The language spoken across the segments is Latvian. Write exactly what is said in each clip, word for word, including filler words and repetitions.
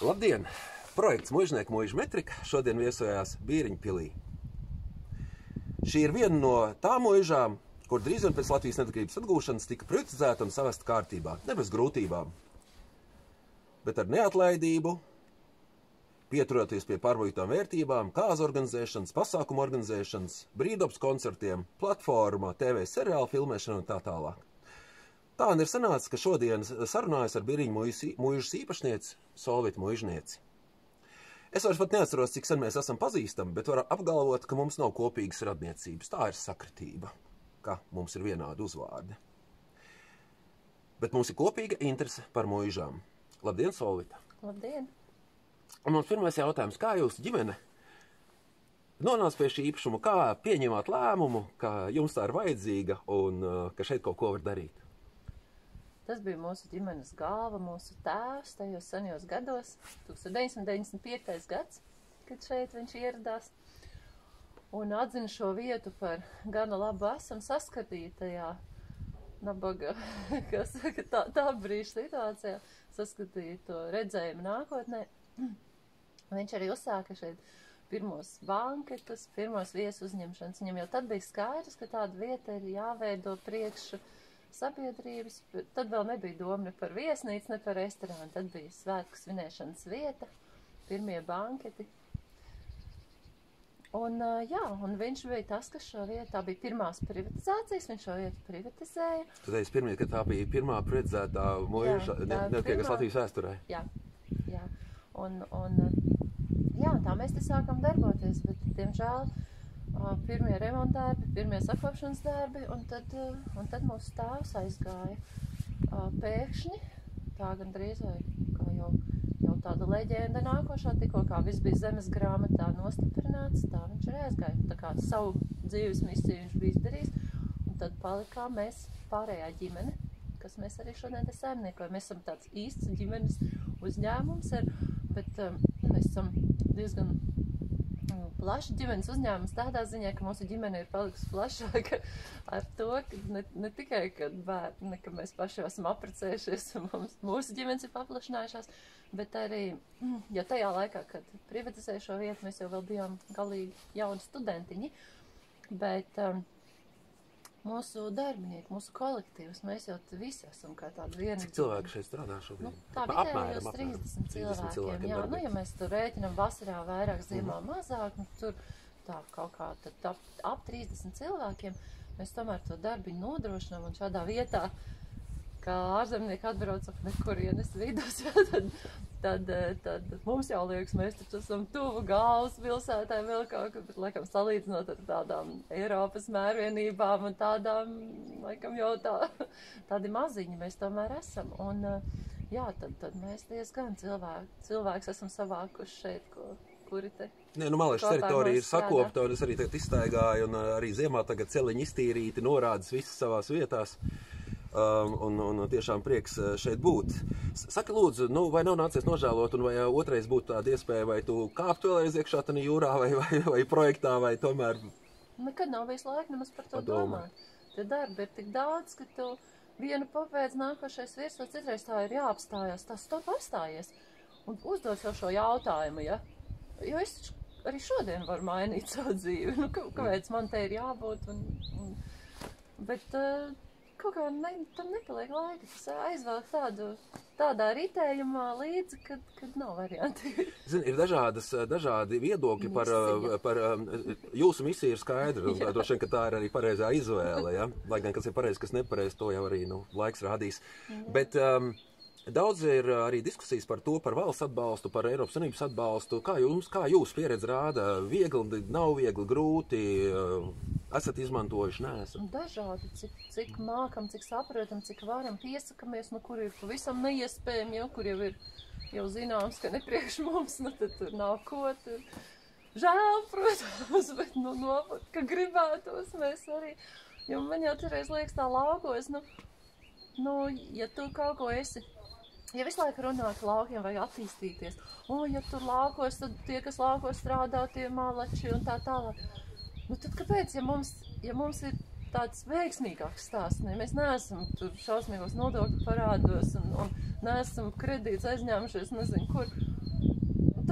Labdien! Projekts Muižnieku muižu metrika šodien viesojās Bīriņpilī. Šī ir viena no tām muižām, kur drīz vien pēc Latvijas neatkarības atgūšanas tika privatizēta un savesta kārtībā, ne bez grūtībām, bet ar neatlaidību, pieturoties pie pārvaldītām vērtībām, kāzu organizēšanas, pasākumu organizēšanas, brīvdabas koncertiem, platformā, T V seriālu filmēšanu un tā tālāk. Tā un ir sanācis, ka šodien sarunājas ar Bīriņu muižas īpašnieci Solvita Muižnieci. Es vairs pat neatceros, cik sen mēs esam pazīstami, bet varu apgalvot, ka mums nav kopīgas radniecības. Tā ir sakritība, ka mums ir vienādi uzvārdi. Bet mums ir kopīga interese par muižām. Labdien, Solvita! Labdien! Un mums pirmais jautājums, kā jūs ģimene nonāca pie šī īpašuma, kā pieņemāt lēmumu, ka jums tā ir vajadzīga un ka šeit kaut ko var darīt? Tas bija mūsu ģimenes galva, mūsu tēvs tajos senjos gados, tūkstoš deviņsimt deviņdesmit piektais gads, kad šeit viņš ieradās. Un atzina šo vietu par gana labu esam saskatītajā nabaga, kas tā, tā brīža situācijā, saskatīja to redzējumu nākotnē. Viņš arī uzsāka šeit pirmos banketus, pirmos viesu uzņemšanas. Viņam jau tad bija skaidrs, ka tāda vieta ir jāveido priekš sabiedrības. Tad vēl nebija doma ne par viesnīcu, ne par restorānu. Tad bija svētku svinēšanas vieta, pirmie banketi. Un, jā, un viņš bija tas, kas šo vietu, tā bija pirmās privatizācijas, viņš šo vietu privatizēja. Tad es pirmie, ka tā bija pirmā privatizētā muiža neatkarīgās Latvijas vēsturē. Jā, jā. Un, un, jā, tā mēs te sākam darboties, bet, diemžēl, pirmie remontdarbi, pirmie sakopšanas darbi, un tad, un tad mūsu tēvs aizgāja pēkšņi, tā gandrīz vai kā jau, jau tāda leģenda nākošā, tikko kā viss bija zemes grāmatā nostiprināts, tā viņš arī aizgāja. Tā kā savu dzīves misiju viņš bija izdarījis, un tad palikām mēs pārējā ģimene, kas mēs arī šodien te saimniekojam. Mēs esam tāds īsts ģimenes uzņēmums, ar, bet um, mēs esam diezgan plaši ģimenes uzņēmums tādā ziņā, ka mūsu ģimene ir palikusi plašāka ar to, ka ne, ne tikai, ka bērni, ka mēs paši esam apprecējušies un mums, mūsu ģimenes ir paplašinājušās, bet arī, ja tajā laikā, kad privatizēja šo vietu, mēs jau vēl bijām galīgi jauni studentiņi, bet um, mūsu darbinieki, mūsu kolektīvs, mēs jau visi esam kā tāda viena. Cik cilvēki šeit strādā šobrīd? Nu, tā vidējos trīsdesmit cilvēkiem. cilvēkiem jā, nu, ja mēs tur rēķinam vasarā vairāk, ziemā mm. mazāk, nu, tur tā kaut kā tad ap, ap trīsdesmit cilvēkiem, mēs tomēr to darbiņu nodrošinām un šādā vietā, kā ārzemnieki atbrauc ap nekurienes vidus, jā, tad, tad, tad mums jau liekas, mēs taču esam tuvu galvas pilsētā vēl kaut kā, bet, laikam, salīdzinot ar tādām Eiropas mērvienībām un tādām, laikam, jau tā, tādi maziņi mēs tomēr esam. Un, jā, tad, tad mēs diezgan cilvēki, cilvēks esam savākuši šeit, ko, kuri te. Nē, nu, man liekas, teritorija ir sakopta, un es arī tagad izstaigāju, un arī ziemā tagad celiņi iztīrīti, norādes visas savās vietās. Um, un, un tiešām prieks šeit būt. Saki, lūdzu, nu, vai nav nācies nožēlot, un vai otrais būtu tāda iespēja, vai tu kāptu vēlreiz iekšā tādā jūrā, vai, vai, vai projektā, vai tomēr? Nekad nav bijis laika nemaz par to domāt. Tie darbi ir tik daudz, ka tu vienu pabeidz, nākošais virsū, citreiz tā ir jāapstājās, tas stop apstājies. Un uzdod sev šo jautājumu, ja? Jo es arī šodien varu mainīt savu dzīvi. Nu, kāpēc man te ir jābūt? Un, un, bet, uh, kaut kā ne, tam nepaliek laika, tas aizvelk tādu, tādā ritējumā līdzi, kad, kad nav varianti. Zini, ir dažādas, dažādi viedokļi par, par, jūsu misija ir skaidra, un droši vien, ka tā ir arī pareizā izvēle, ja? Lai gan kas ir pareizi, kas nepareizi, to jau arī, nu, laiks rādīs. Jā. Bet um, daudz ir arī diskusijas par to, par valsts atbalstu, par Eiropas Savienības atbalstu. Kā jums, kā jūs pieredze rāda? Viegli, nav viegli, grūti, esat izmantojuši, neesat? Dažādi, cik, cik mākam, cik saprotam, cik varam, piesakamies, nu, kur ir pavisam neiespējami, jo, kur jau ir jau zināms, ka ne priekš mums, nu, tad tur nav ko, tur žēl, protams, bet, nu, no, ka gribētos mēs arī, jo man jau turreiz liekas tā laukos, nu, nu, ja tu kaut ko esi, ja visu laiku runā, ka laukiem vajag attīstīties, un ja tur laukos, tad tie, kas laukos strādā, tie malači un tā tālāk. Nu tad kāpēc, ja mums, ja mums ir tāds veiksmīgāks stāsts, ne? Mēs neesam tur šausmīgos nodokļu parādos un, un neesam kredītus aizņēmušies, nezinu kur.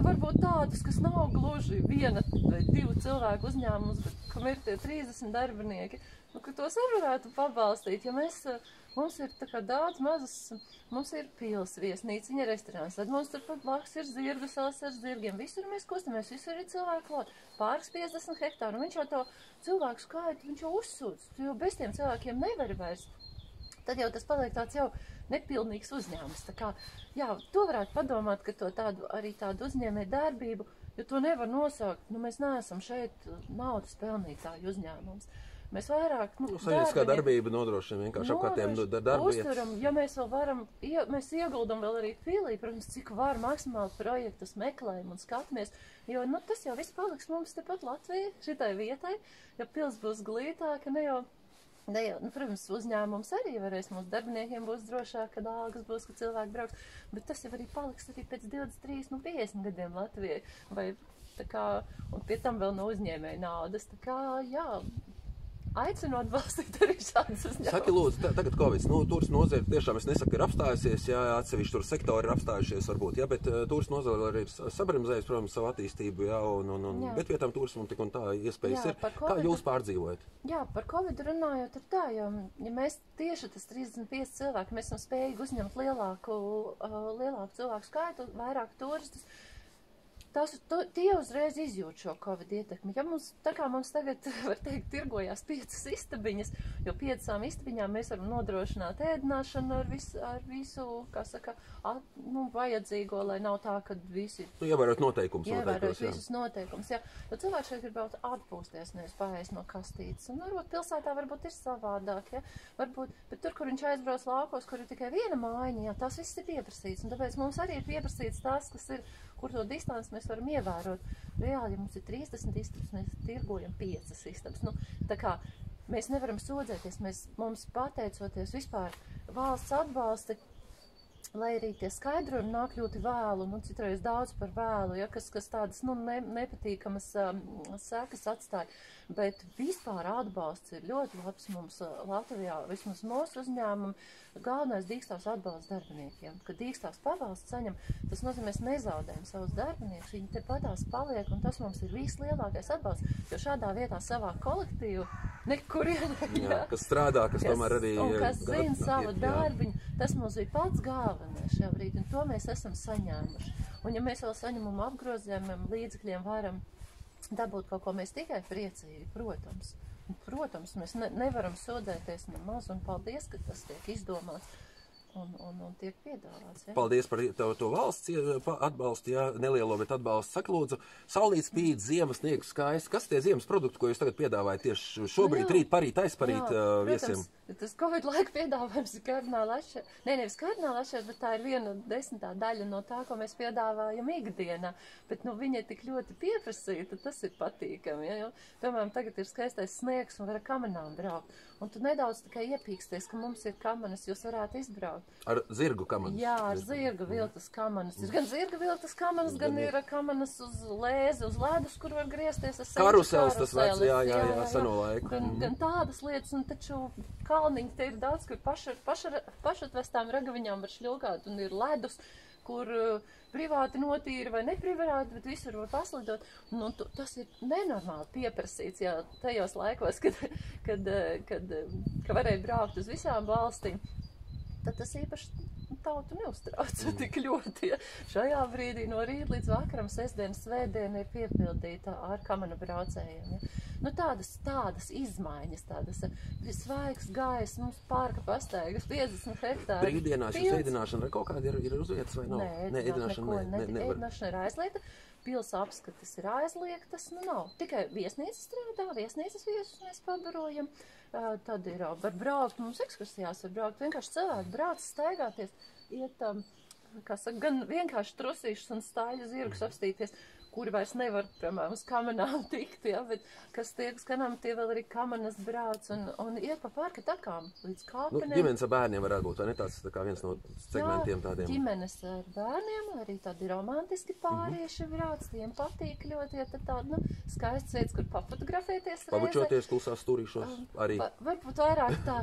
varbūt tādus, kas nav gluži viena vai divu cilvēku uzņēmums, bet kam ir tie trīsdesmit darbinieki, nu, ka tos arī varētu pabalstīt, ja mēs, mums ir tā kā daudz mazas, mums ir pils, viesnīca, viņa restorāns, tad mums turpat blakus ir zirgu salas ar zirgiem, visur mēs kustamies, visur ir cilvēku klāt, pāris piecdesmit hektāru, un viņš jau to cilvēku skaitu, viņš jau uzsūdz, tu jau bez tiem cilvēkiem nevari vairs. Tad jau tas paliek tāds jau nepilnīgs uzņēmums. Tā kā, jā, to varētu padomāt, ka to tādu, arī tādu uzņēmē darbību, jo to nevar nosaukt, nu mēs neesam šeit naudas pelnītāju uzņēmums. Mēs vairāk, nu, saņēmiskā darbība nodrošina vienkārši apkārtiem darbvietas. Uzturam, ja mēs vēl varam, ja mēs ieguldam vēl arī pilī, protams, cik var maksimāli projektus meklējam un skatāmies, jo, nu, tas jau viss paliks mums tepat Latvijai, šitai vietai, ja pils būs glītāka, ne jau, ne jau, nu, protams, uzņēmums arī varēs, mūsu darbiniekiem būs drošāk, kad algas būs, kad cilvēki brauks, bet tas jau arī paliks arī pēc divdesmit trīs, nu, piecdesmit gadiem Latvijai, vai, tā kā, un pie tam vēl no uzņēmēja naudas, tā kā, jā, aicinu atbalstīt arī šādas uzņēmumus. Saki, lūdzu, tagad Covid, nu, turismu nozare tiešām, es nesaku, ir apstājusies, jā, atsevišķi tur sektori ir apstājušies varbūt, jā, bet uh, turismu nozare arī ir sabrimzējis, protams, savu attīstību, jā, un, un, un bet vietām turismu tik un tā iespējas jā, ir. COVID, kā jūs pārdzīvojat? Jā, par Covid runājot ir tā, jo, ja mēs tieši tas trīsdesmit pieci cilvēki, mēs esam spējīgi uzņemt lielāku, uh, lielāku cilvēku skaitu, vairāk turistus, tās, to, tie uzreiz izjūt šo Covid ietekmi. Ja mums, tā kā mums tagad, var teikt, tirgojās piecas istabiņas, jo piecām istabiņām mēs varam nodrošināt ēdināšanu ar visu, ar visu kā saka, at, nu, vajadzīgo, lai nav tā, ka visi... Nu, ievērot noteikums. Ievērot visus noteikums, jā. Jo cilvēki šeit gribētu atpūsties, nevis paēst no kastītes. Un varbūt pilsētā varbūt ir savādāk, ja. Varbūt, bet tur, kur viņš aizbrauc laukos, kur ir tikai viena mājiņa, jā, tas viss ir pieprasīts. Un tāpēc mums arī ir pieprasīts tas, kas ir, kur to distanci mēs varam ievērot. Reāli, ja mums ir trīsdesmit istabas, mēs tirgojam piecas istabas. Nu, tā kā mēs nevaram sodzēties, mēs, mums pateicoties vispār valsts atbalsti, lai arī tie skaidrojumi nāk ļoti vēlu, nu, citreiz daudz par vēlu, ja, kas, kas tādas, nu, ne, nepatīkamas um, sekas atstāja. Bet vispār atbalsts ir ļoti labs mums Latvijā, vismaz mūsu uzņēmumu. Galvenais dīkstās atbalsts darbiniekiem. Kad dīkstās pabalsts saņem, tas nozīmē, mēs nezaudējam savus darbiniekus, viņi te patās paliek, un tas mums ir vislielākais atbalsts, jo šādā vietā savā kolektīvu nekurien, jā, kas strādā, kas, kas tomēr arī... Un kas zina savu darbiņu, tas mums ir pats galvenais šajā brīdī, un to mēs esam saņēmuši. Un ja mēs vēl saņemam apgrozījumiem līdzekļiem varam dabūt kaut ko, mēs tikai priecīgi, protams. Un, protams, mēs ne, nevaram sodēties nemaz, un paldies, ka tas tiek izdomāts un, un, un tiek piedāvāts. Ja? Paldies par to, to valsts atbalstu, jā, nelielo, bet atbalstu. Saka, lūdzu, saulīt spīd, ziemas sniegs skaisti. Kas tie ziemas produkti, ko jūs tagad piedāvājat tieši šobrīd, nu, rīt, parīt, aizparīt jā, uh, viesiem? Protams, tas Covid laika piedāvājums ir kardināli atšķirs. Nē, nevis kardināli atšķirs, bet tā ir viena desmitā daļa no tā, ko mēs piedāvājam ikdienā. Bet, nu, viņa ir tik ļoti pieprasīta, tas ir patīkami, ja? Jo, piemēram, tagad ir skaistais sniegs un var ar kamanām braukt. Un tu nedaudz tikai iepīksties, ka mums ir kamanas, jūs varētu izbraukt. Ar zirgu kamanas? Jā, ar zirga viltas kamanas. Ir gan zirga viltas kamanas, gan, gan ir kamanas uz lēzi, uz ledus, kur var griezties. Karusels tas vecs, jā, jā, jā, seno laiku. Gan, gan tādas lietas, un taču kalniņi te ir daudz, kur pašar, pašar, pašatvestām ragaviņām var šļūkāt, un ir ledus, kur uh, privāti notīri vai neprivāti, bet visur var paslidot. Nu, tu, tas ir nenormāli pieprasīts, jā, tajos laikos, kad, kad, kad, kad varēja braukt uz visām valstīm. Tad tas īpaši tautu neuztrauc mm. tik ļoti. Ja. Šajā brīdī no rīta līdz vakaram, sestdienas, svētdiena ir piepildīta ar kamanu braucējiem. Ja. Nu, tādas, tādas izmaiņas, tādas svaigs gaiss, mums pārka pastaigas, piecdesmit hektāri. Brīvdienās jūs ēdināšana ar kaut kādu ir, ir uz vietas vai nav? Nē, Nē ēdināšana neko, ne, ne, ēdināšana ir aizliegta, pils apskates ir aizliegtas, nu nav. Tikai viesnīcas strādā, viesnīcas viesus mēs pabarojam. Uh, tad ir, uh, var braukt, mums ekskursijās var braukt, vienkārši cilvēki brauc, staigāties, iet, um, kā saka, gan vienkārši trusīšus un stāļu zirgus apstīties, kuri vairs nevar, piemēram, uz kamanām tikt, ja, bet kas tiek uz kanām, tie vēl arī kamanas brauc un, un iet pa parka takām līdz kāpenēm. Nu, ģimenes ar bērniem varētu būt, vai ne? Tas tā kā viens no segmentiem tādiem. Jā, ģimenes ar bērniem, arī tādi romantiski pārieši mm-hmm. brauc, tiem patīk ļoti, ja tad tāda, nu, skaists veids, kur papotografēties reizē. Pabučoties klusās stūrīšos arī. Va, varbūt vairāk tā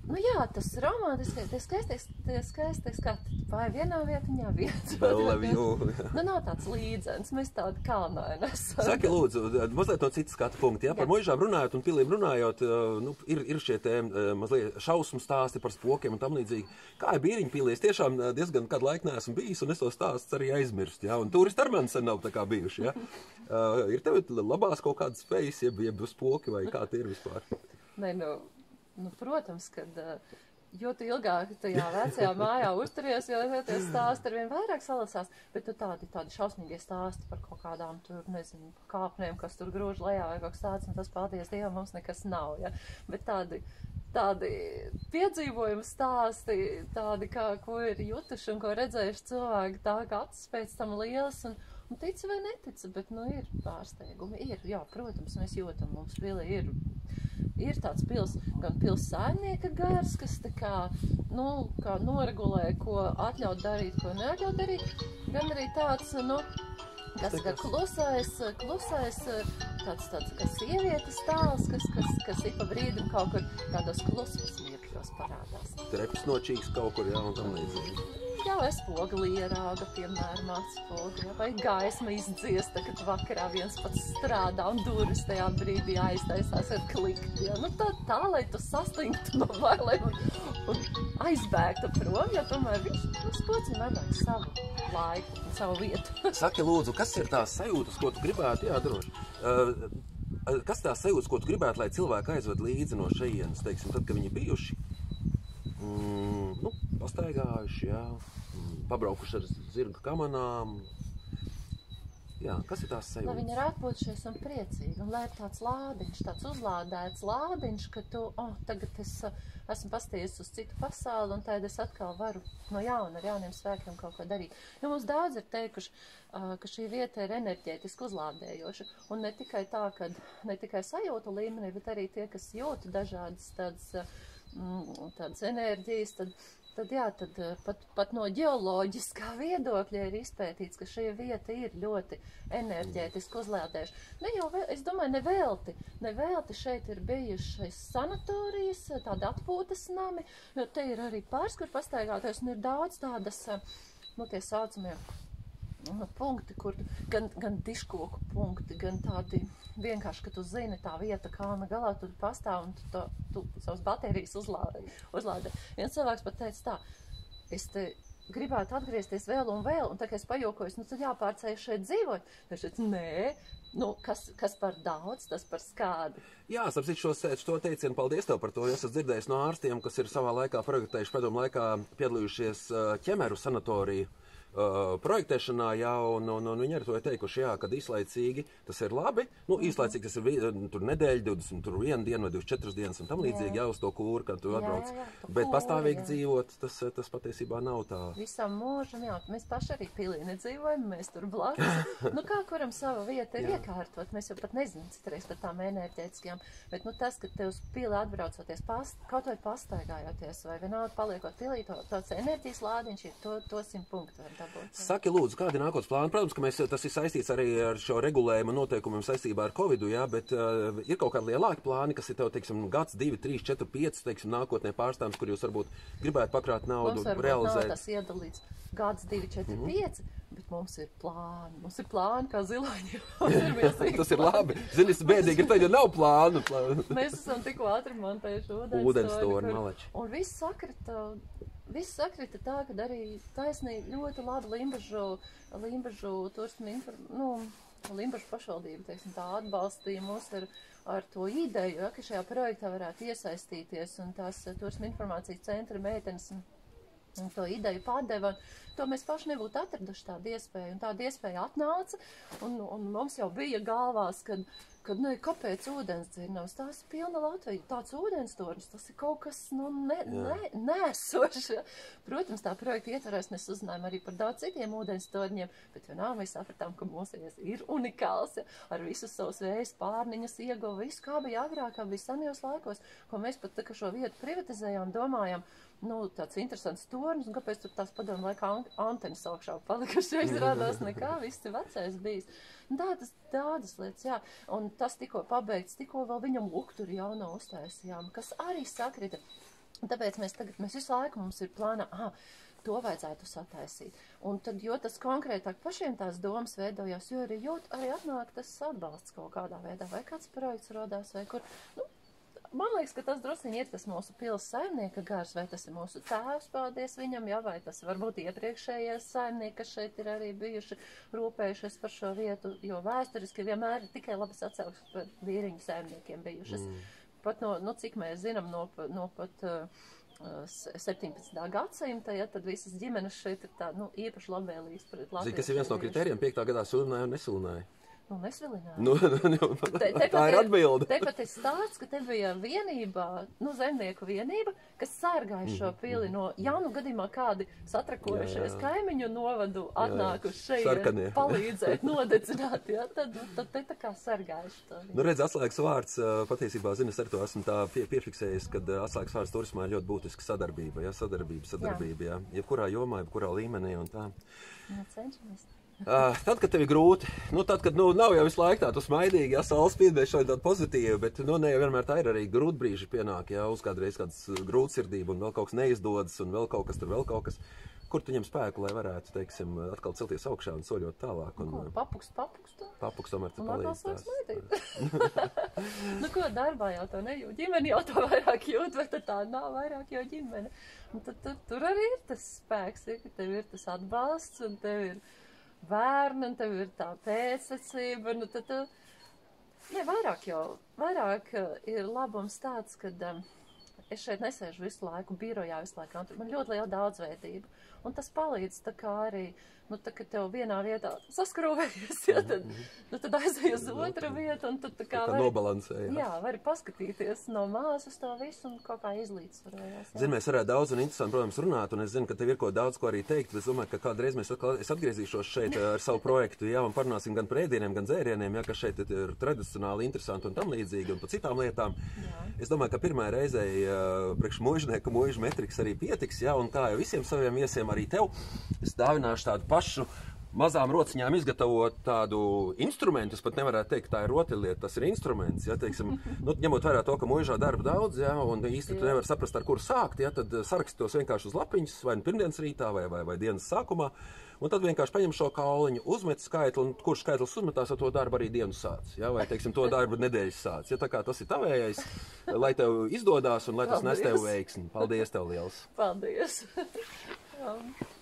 Nu jā, tas romantiskais, tie skaistais, tie skaistais skati, vai vienā vietiņā vietas. Vēl jū. Nu nav tāds līdzens, mēs tādi kalnaini esam. Saki, lūdzu, mazliet no citas skatu punkta, jā, par muižām runājot un pilīm runājot, nu, ir, ir šie te mazliet šausmu stāsti par spokiem un tam līdzīgi. Kā ir Bīriņu pilī? Es tiešām diezgan kādu laiku neesmu bijis un es to stāsts arī aizmirstu, jā, un turisti ar mani sen nav tā kā bijuši, jā. Uh, ir tev labās kaut kādas spējas, jeb, jeb spoki vai kā tie ir vispār? Nē, nu... Nu, protams, kad uh, jo tu ilgāk tajā vecajā mājā uzturies, jo tie stāsti ar vien vairāk salasās, bet tu tādi, tādi šausmīgie stāsti par kaut kādām tur, nezinu, kāpnēm, kas tur grūž lejā vai kaut kas tāds, un tas, paldies Dievam, mums nekas nav, ja? Bet tādi, tādi piedzīvojumi stāsti, tādi, kā, ko ir jutuši un ko redzējuši cilvēki, tā kā acis pēc tam lielas, un, un tica vai netica, bet, nu, ir pārsteigumi, ir, jā, protams, mēs jūtam, mums pilī ir, ir tāds pils, gan pils saimnieka gars, kas tā kā, nu, kā noregulē, ko atļaut darīt, ko neatļaut darīt, gan arī tāds, nu, kas kā klusais, klusais, tāds, tāds, kā sievietes tāls, kas, kas, kas ik pa brīdim kaut kur tādos klusas mirkļos parādās. Treps nočīks kaut kur, jā, un tam līdzīgi. Jā, vai spogli ierāga, piemēram, atspogli, vai gaisma izdziesta, kad vakarā viens pats strādā un durvis tajā brīdī aiztaisās ar klikti. Ja? Nu tā, tā, lai tu saslinktu no bailēm un, un aizbēgtu prom, jo tomēr viņš, nu, spocim vajag savu laiku un savu vietu. Saki, lūdzu, kas ir tās sajūtas, ko tu gribētu, jā, droši, uh, kas tās sajūtas, ko tu gribētu, lai cilvēki aizved līdzi no šejienes, teiksim, tad, kad viņi bijuši? Mm, nu, pastaigājuši, jā, pabraukuši ar zirgu kamanām. Jā, kas ir tās sajūtas? Lai viņi ir atpūtušies un priecīgi, un lai ir tāds lādiņš, tāds uzlādēts lādiņš, ka tu, oh, tagad es uh, esmu pastījies uz citu pasauli, un tad es atkal varu no jauna ar jauniem spēkiem kaut ko darīt. Jo mums daudz ir teikuši, uh, ka šī vieta ir enerģētiski uzlādējoša, un ne tikai tā, ka ne tikai sajūtu līmenī, bet arī tie, kas jūta dažādas tādas, uh, tādas enerģijas, tad Tad jā, tad pat, pat no ģeoloģiskā viedokļa ir izpētīts, ka šī vieta ir ļoti enerģētiski uzlādējuša. Ne jau, es domāju, nevelti, nevelti šeit ir bijušas sanatorijas, tādi atpūtas nami, jo te ir arī pāris, kur pastaigāties, un ir daudz tādas, nu, tie saucamie nu, punkti, kur gan, gan diškoku punkti, gan tādi vienkārši, ka tu zini tā vieta kalna galā, tu pastāv un tu, to, tu savas baterijas uzlādē. uzlādē. Viens cilvēks pat teica tā, es te gribētu atgriezties vēl un vēl, un tā kā es pajokojos, nu tad jāpārceļ šeit dzīvot. Viņš teica, nē, nu, kas, kas par daudz, tas par skādi. Jā, sapsīt šo, šo teicienu, paldies tev par to. Es esmu dzirdējis no ārstiem, kas ir savā laikā projektējuši, padomu laikā piedalījušies ķemeru sanatoriju Uh, projektēšanā, jā, un, un, un viņi arī to ir teikuši, jā, kad īslaicīgi tas ir labi, nu, īslaicīgi tas ir tur nedēļa, divdesmit, tur viena diena vai divdesmit četras dienas un tam līdzīgi, jā, uz to kūru, kad tu atbrauc. Jā, jā, jā, bet kūri, pastāvīgi jā. dzīvot, tas, tas patiesībā nav tā. Visam mūžam, jā, mēs paši arī pilī nedzīvojam, mēs tur blakus. Nu, kā kuram sava vieta ir iekārtot, mēs jau pat nezinām citreiz par tām enerģētiskajām, bet, nu, tas, ka tev uz pili atbraucoties, past, kaut vai pastaigājoties, vai vienalga paliekot pilī, to, tāds enerģijas lādiņš ir to, to simt punktu. Saki, lūdzu, kādi ir nākotnes plāni? Protams, ka mēs, tas ir saistīts arī ar šo regulējumu noteikumiem saistībā ar Covidu, jā, bet uh, ir kaut kādi lielāki plāni, kas ir tev, teiksim, gads, divi, trīs, četri, pieci, teiksim, nākotnē pārstāvums, kur jūs varbūt gribētu pakrāt naudu, mums varbūt realizēt. Nav tas iedalīts gads, divi, četri, mm-hmm. pieci, bet mums ir plāni. Mums ir plāni kā ziloņi. Tas ir labi. Zini, es bēdīgi ir tā, ja nav plānu. Mēs esam tikko atremontējuši ūdenstoni, malači. Un viss sakrita. Viss sakrita tā, ka arī taisnīgi ļoti labi Limbažu, Limbažu turismu, nu, Limbažu pašvaldība, teiksim, tā atbalstīja mūs ar, ar to ideju, ja, ka šajā projektā varētu iesaistīties, un tās turismu informācijas centra meitenes un, un to ideju padeva, un to mēs paši nebūtu atraduši tādu iespēju, un tāda iespēja atnāca, un, un mums jau bija galvās, kad Kad, nu, kāpēc ūdens dzirnavs? Tās ir pilna Latvija. Tāds ūdenstornis, tas ir kaut kas, nu, ne, ne, nesoši. Protams, tā projekta ietvarēs mēs uzzinājām arī par daudz citiem ūdenstorņiem, bet vienā mēs sapratām, ka mūsējais ir unikāls, ja, ar visus savus vējas pārniņas ieguva, visu, kā bija agrāk, kā bija senajos laikos, ko mēs pat tā, ka šo vietu privatizējām, domājām, nu, tāds interesants tornis, un kāpēc tur tās padomu laikā antenas augšā palikuši, izrādās nekā, viss ir vecais bijis. Tādas, tādas lietas, jā. Un tas tikko pabeigts, tikko vēl viņam lukturi jauno uztaisījām, kas arī sakrita. Un tāpēc mēs tagad, mēs visu laiku mums ir plānā, ah, to vajadzētu sataisīt. Un tad, jo tas konkrētāk pašiem tās domas veidojās, jo arī jūt, arī atnāk tas atbalsts kaut kādā veidā, vai kāds projekts rodās, vai kur, nu, man liekas, ka tas drusciņi ir tas mūsu pils saimnieka gars, vai tas ir mūsu tēvs, paldies viņam, jā, vai tas varbūt iepriekšējais saimnieki, kas šeit ir arī bijuši rūpējušies par šo vietu, jo vēsturiski vienmēr ir tikai labas atsauksmes par vīriņu saimniekiem bijušas. Mm. Pat no, nu, cik mēs zinām, no, no pat uh, septiņpadsmitā gadsimta, ja, tad visas ģimenes šeit ir tā, nu, īpaši labvēlīgas pret Latvijas. Zini, kas ir viens no kritērijiem, piektā gadā sulināja un nesulināja. Nu, nesvilināja. Nu, nu, te, te tā ir atbilde. Te pat ir stāsts, ka te bija vienībā, nu, zemnieku vienība, kas sārgāja šo pili no jaunu gadījumā kādi satrakojušies kaimiņu novadu atnākuši šeit palīdzēt, nodedzināt, ja, tad, tad te tā kā sargājuši to. Nu, redz, atslēgas vārds, patiesībā, zini, es ar to esmu tā pie, piefiksējis, kad atslēgas vārds turismā ir ļoti būtiska sadarbība, ja, sadarbība, sadarbība, jā. Ja, jebkurā jomā, jebkurā līmenī un tā. Nu, cenšamies. Uh, tad, kad tev ir grūti, nu, tad, kad nu, nav jau visu laiku tā, tu smaidīgi, ja saules spīdēs šodien tāda pozitīva, bet nu, ne jau vienmēr tā ir arī grūti brīži pienāk, ja uz kādreiz kādas grūtsirdība un vēl kaut kas neizdodas un vēl kaut kas tur, vēl kaut kas, kur tu ņem spēku, lai varētu, teiksim, atkal celties augšā un soļot tālāk. Un, nu, ko, papukst, papukst? Papukst tomēr te palīdz tās. Nu, ko darbā jau to nejūt, ģimeni jau to vairāk jūt, vai tad tā nav vairāk jau ģimene. Un tad, tad tur arī ir tas spēks, ja, ka tev ir tas atbalsts un tev ir bērni, un tev ir tā pēcsacība, nu tad, ne, vairāk jau, vairāk ir labums tāds, kad um, es šeit nesēžu visu laiku birojā, visu laiku, man ļoti liela daudzveidība, un tas palīdz tā kā arī, nu, tā, ka tev vienā vietā saskrūvējies, ja, tad, nu, tad aizēj uz otru vietu, un tad tā kā vari, nobalansē, jā. Jā, vari paskatīties no mājas uz to visu un kaut kā izlīdzsvarojās. Zini, mēs varētu daudz un interesanti, protams, runāt, un es zinu, ka tev ir ko daudz ko arī teikt, bet es domāju, ka kādreiz mēs atkal, es atgriezīšos šeit ar savu projektu, jā, un parunāsim gan par ēdieniem, gan dzērieniem, jā, kas šeit ir tradicionāli interesanti un tam līdzīgi, un par citām lietām. Jā. Es domāju, ka pirmā reizei priekš muižnieku muižu metriks arī pietiks, jā, un kā jau visiem saviem viesiem arī tev, es dāvināšu tādu pašu mazām rociņām izgatavot tādu instrumentu, es pat nevarētu teikt, tā ir rotaļlieta, tas ir instruments, ja, teiksim, nu, ņemot vērā to, ka muižā darba daudz, ja, un īsti tu nevar saprast, ar kuru sākt, ja, tad saraksti tos vienkārši uz lapiņas, vai nu pirmdienas rītā, vai, vai, vai dienas sākumā, un tad vienkārši paņem šo kauliņu, uzmet skaitli, un kurš skaitlis uzmetās, ar to darbu arī dienu sāc, ja, vai, teiksim, to darbu nedēļas sāc, ja, tā kā tas ir tavējais, lai tev izdodās un lai tas nes tev veiksmi. Paldies tev liels! Paldies!